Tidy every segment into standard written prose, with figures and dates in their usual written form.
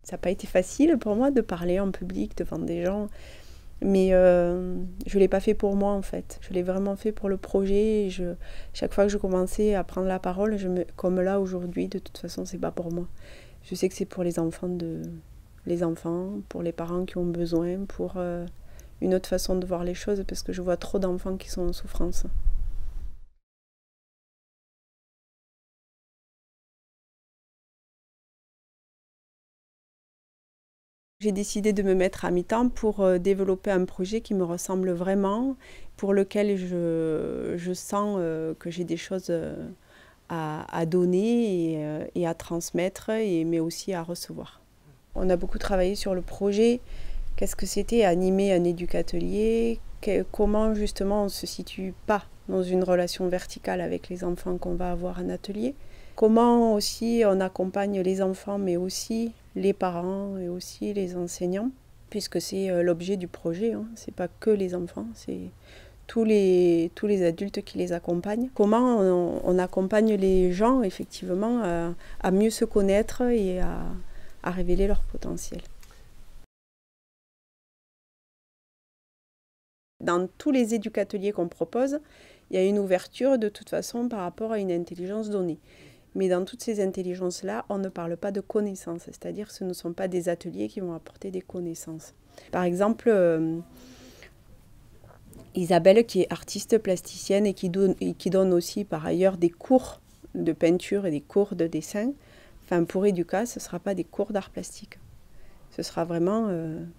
Ça n'a pas été facile pour moi de parler en public devant des gens, mais je ne l'ai pas fait pour moi en fait. Je l'ai vraiment fait pour le projet. Et chaque fois que je commençais à prendre la parole, comme là aujourd'hui, de toute façon, c'est pas pour moi. Je sais que c'est pour les enfants, pour les parents qui ont besoin, pour une autre façon de voir les choses, parce que je vois trop d'enfants qui sont en souffrance. J'ai décidé de me mettre à mi-temps pour développer un projet qui me ressemble vraiment, pour lequel je sens que j'ai des choses à donner et à transmettre, mais aussi à recevoir. On a beaucoup travaillé sur le projet. Qu'est-ce que c'était animer un éducatelier? Comment justement on ne se situe pas dans une relation verticale avec les enfants qu'on va avoir en atelier? Comment aussi on accompagne les enfants, mais aussi les parents et aussi les enseignants, puisque c'est l'objet du projet, hein. C'est pas que les enfants, c'est tous les adultes qui les accompagnent. Comment on accompagne les gens effectivement à mieux se connaître et à révéler leur potentiel. Dans tous les éducateliers qu'on propose, il y a une ouverture de toute façon par rapport à une intelligence donnée. Mais dans toutes ces intelligences-là, on ne parle pas de connaissances, c'est-à-dire que ce ne sont pas des ateliers qui vont apporter des connaissances. Par exemple, Isabelle, qui est artiste plasticienne et qui donne aussi par ailleurs des cours de peinture et des cours de dessin, enfin pour Educa, ce ne sera pas des cours d'art plastique. Ce sera vraiment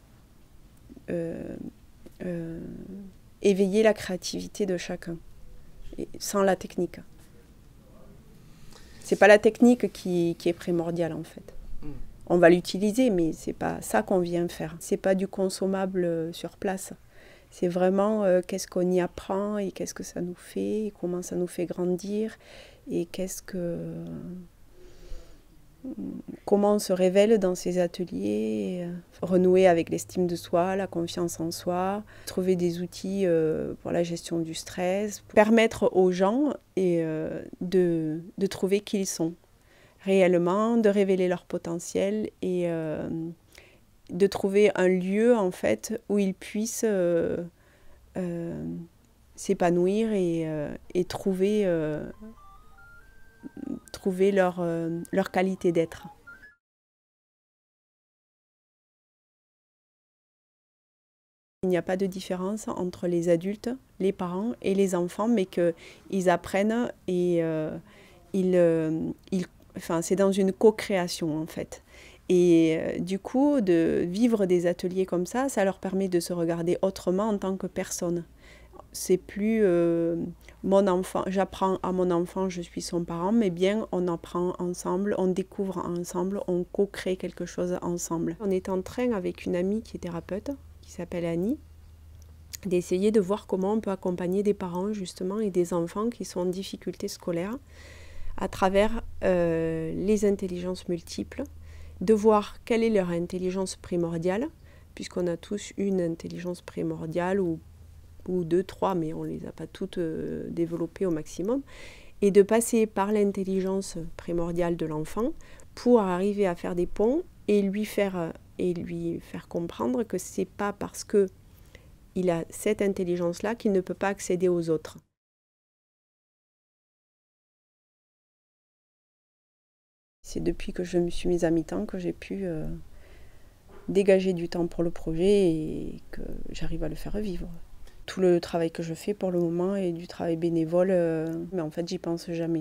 éveiller la créativité de chacun, sans la technique. C'est pas la technique qui est primordiale en fait. On va l'utiliser, mais c'est pas ça qu'on vient faire. C'est pas du consommable sur place. C'est vraiment qu'est-ce qu'on y apprend et qu'est-ce que ça nous fait, et comment ça nous fait grandir et comment on se révèle dans ces ateliers, renouer avec l'estime de soi, la confiance en soi, trouver des outils pour la gestion du stress, permettre aux gens de trouver qui ils sont réellement, de révéler leur potentiel et de trouver un lieu en fait où ils puissent s'épanouir et trouver leur qualité d'être. Il n'y a pas de différence entre les adultes, les parents et les enfants, mais qu'ils apprennent et enfin, c'est dans une co-création en fait. Et du coup, de vivre des ateliers comme ça leur permet de se regarder autrement en tant que personne. C'est plus mon enfant, j'apprends à mon enfant, je suis son parent, mais bien on apprend ensemble, on découvre ensemble, on co-crée quelque chose ensemble. On est en train avec une amie qui est thérapeute, qui s'appelle Annie, d'essayer de voir comment on peut accompagner des parents justement et des enfants qui sont en difficulté scolaire à travers les intelligences multiples, de voir quelle est leur intelligence primordiale, puisqu'on a tous une intelligence primordiale ou deux, trois, mais on ne les a pas toutes développées au maximum, et de passer par l'intelligence primordiale de l'enfant pour arriver à faire des ponts et lui faire comprendre que ce n'est pas parce qu'il a cette intelligence-là qu'il ne peut pas accéder aux autres. C'est depuis que je me suis mise à mi-temps que j'ai pu dégager du temps pour le projet et que j'arrive à le faire vivre. Tout le travail que je fais pour le moment est du travail bénévole, mais en fait j'y pense jamais.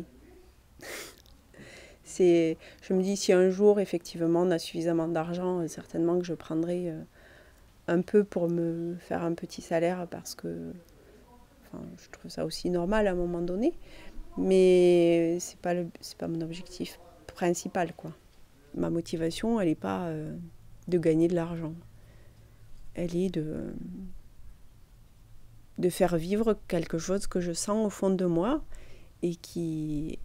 Je me dis si un jour effectivement on a suffisamment d'argent, certainement que je prendrai un peu pour me faire un petit salaire parce que enfin, je trouve ça aussi normal à un moment donné, mais c'est pas mon objectif principal quoi. Ma motivation elle n'est pas de gagner de l'argent, elle est de faire vivre quelque chose que je sens au fond de moi et qui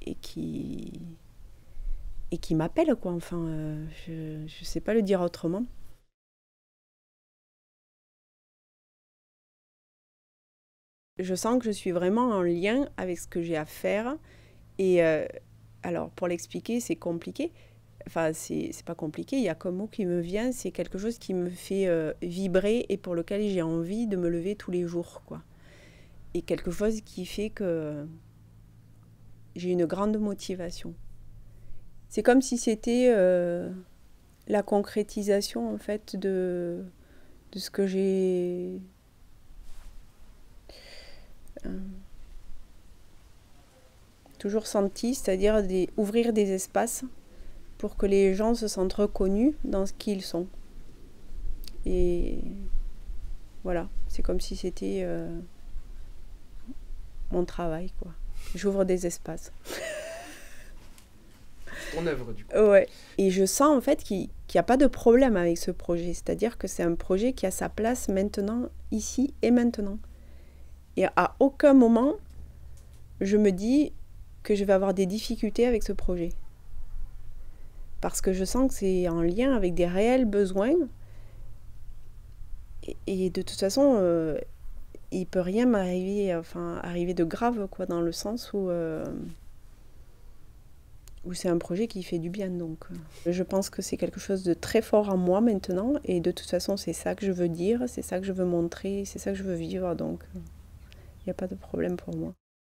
m'appelle quoi. Enfin, je sais pas le dire autrement. Je sens que je suis vraiment en lien avec ce que j'ai à faire et alors pour l'expliquer c'est compliqué. enfin, c'est pas compliqué, il y a qu'un mot qui me vient, c'est quelque chose qui me fait vibrer et pour lequel j'ai envie de me lever tous les jours, quoi. Et quelque chose qui fait que j'ai une grande motivation. C'est comme si c'était la concrétisation, en fait, de ce que j'ai toujours senti, c'est-à-dire ouvrir des espaces pour que les gens se sentent reconnus dans ce qu'ils sont. Et voilà, c'est comme si c'était mon travail, quoi. J'ouvre des espaces. C'est ton œuvre, du coup. Ouais. Et je sens en fait qu'il n'y a pas de problème avec ce projet. C'est-à-dire que c'est un projet qui a sa place maintenant, ici et maintenant. Et à aucun moment, je me dis que je vais avoir des difficultés avec ce projet. Parce que je sens que c'est en lien avec des réels besoins. Et de toute façon, il ne peut rien m'arriver, enfin, arriver de grave, quoi, dans le sens où c'est un projet qui fait du bien. Donc, je pense que c'est quelque chose de très fort en moi maintenant. Et de toute façon, c'est ça que je veux dire, c'est ça que je veux montrer, c'est ça que je veux vivre. Donc, il n'y a pas de problème pour moi.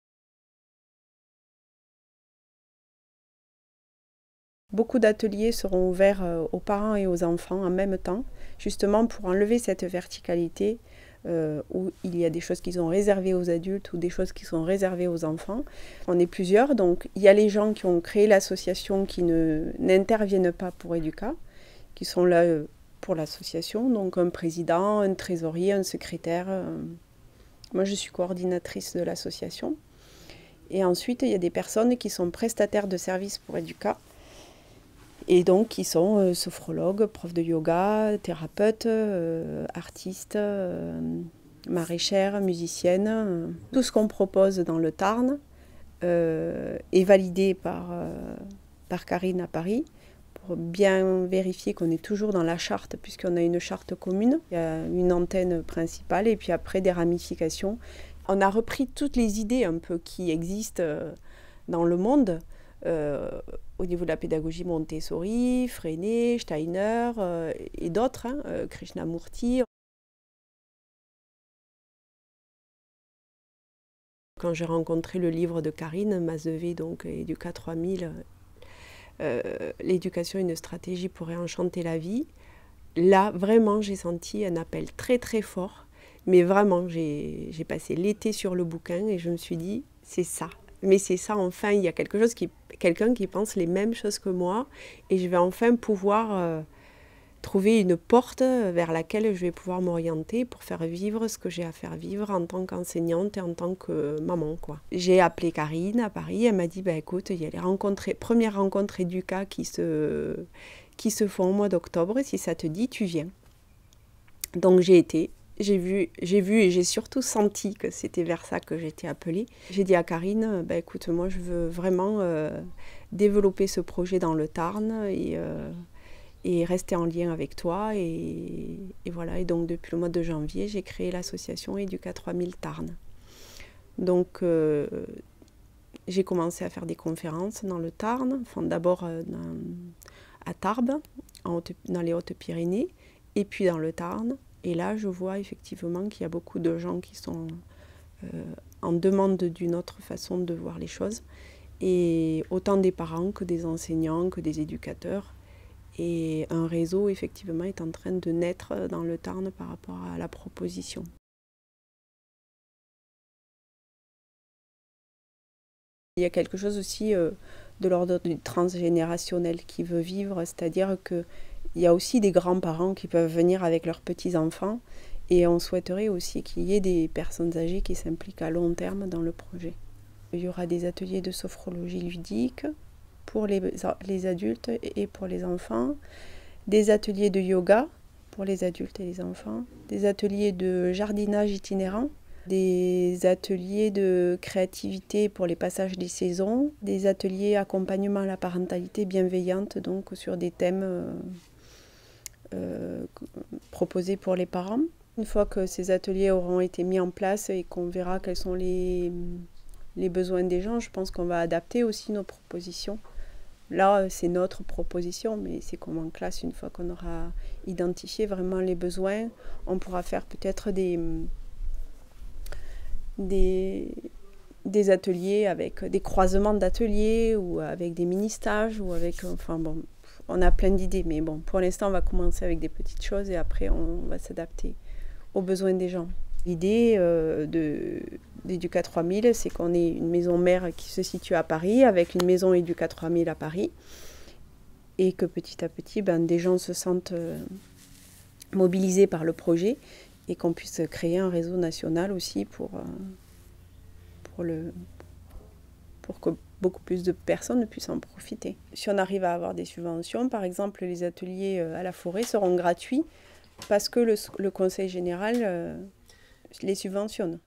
Beaucoup d'ateliers seront ouverts aux parents et aux enfants en même temps, justement pour enlever cette verticalité où il y a des choses qui sont réservées aux adultes ou des choses qui sont réservées aux enfants. On est plusieurs, donc il y a les gens qui ont créé l'association qui n'interviennent pas pour Educa, qui sont là pour l'association, donc un président, un trésorier, un secrétaire. Moi, je suis coordinatrice de l'association. Et ensuite, il y a des personnes qui sont prestataires de services pour Educa, et donc qui sont sophrologues, profs de yoga, thérapeutes, artistes, maraîchères, musiciennes. Tout ce qu'on propose dans le Tarn est validé par Karine à Paris pour bien vérifier qu'on est toujours dans la charte, puisqu'on a une charte commune. Il y a une antenne principale et puis après des ramifications. On a repris toutes les idées un peu qui existent dans le monde. Au niveau de la pédagogie Montessori, Freinet, Steiner et d'autres, Krishnamurti. Quand j'ai rencontré le livre de Karine Mazevé, donc Educa 3000, l'éducation, une stratégie pour réenchanter la vie, là vraiment j'ai senti un appel très très fort, mais vraiment j'ai passé l'été sur le bouquin et je me suis dit c'est ça. Mais c'est ça, enfin, il y a quelqu'un qui pense les mêmes choses que moi et je vais enfin pouvoir trouver une porte vers laquelle je vais pouvoir m'orienter pour faire vivre ce que j'ai à faire vivre en tant qu'enseignante et en tant que maman, quoi. J'ai appelé Karine à Paris, elle m'a dit, bah, écoute, il y a les premières rencontres Educa qui se font au mois d'octobre, si ça te dit, tu viens. Donc j'ai été. J'ai vu et j'ai surtout senti que c'était vers ça que j'étais appelée. J'ai dit à Karine, bah, écoute, moi je veux vraiment développer ce projet dans le Tarn et rester en lien avec toi. Et voilà, et donc depuis le mois de janvier, j'ai créé l'association Educa 3000 Tarn. Donc j'ai commencé à faire des conférences dans le Tarn, enfin, d'abord à Tarbes, dans les Hautes-Pyrénées, et puis dans le Tarn. Et là, je vois effectivement qu'il y a beaucoup de gens qui sont en demande d'une autre façon de voir les choses. Et autant des parents que des enseignants, que des éducateurs. Et un réseau, effectivement, est en train de naître dans le Tarn par rapport à la proposition. Il y a quelque chose aussi de l'ordre du transgénérationnel qui veut vivre, c'est-à-dire que il y a aussi des grands-parents qui peuvent venir avec leurs petits-enfants et on souhaiterait aussi qu'il y ait des personnes âgées qui s'impliquent à long terme dans le projet. Il y aura des ateliers de sophrologie ludique pour les adultes et pour les enfants, des ateliers de yoga pour les adultes et les enfants, des ateliers de jardinage itinérant, des ateliers de créativité pour les passages des saisons, des ateliers accompagnement à la parentalité bienveillante, donc sur des thèmes proposés pour les parents. Une fois que ces ateliers auront été mis en place et qu'on verra quels sont les besoins des gens, je pense qu'on va adapter aussi nos propositions Là, c'est notre proposition, mais c'est comme en classe, une fois qu'on aura identifié vraiment les besoins, on pourra faire peut-être des ateliers avec des croisements d'ateliers ou avec des mini-stages ou avec, enfin bon, on a plein d'idées, mais bon, pour l'instant, on va commencer avec des petites choses et après, on va s'adapter aux besoins des gens. L'idée d'Educa 3000, c'est qu'on ait une maison mère qui se situe à Paris avec une maison Educa 3000 à Paris et que petit à petit, des gens se sentent mobilisés par le projet et qu'on puisse créer un réseau national aussi pour que beaucoup plus de personnes puissent en profiter. Si on arrive à avoir des subventions, par exemple, les ateliers à la forêt seront gratuits parce que le Conseil général les subventionne.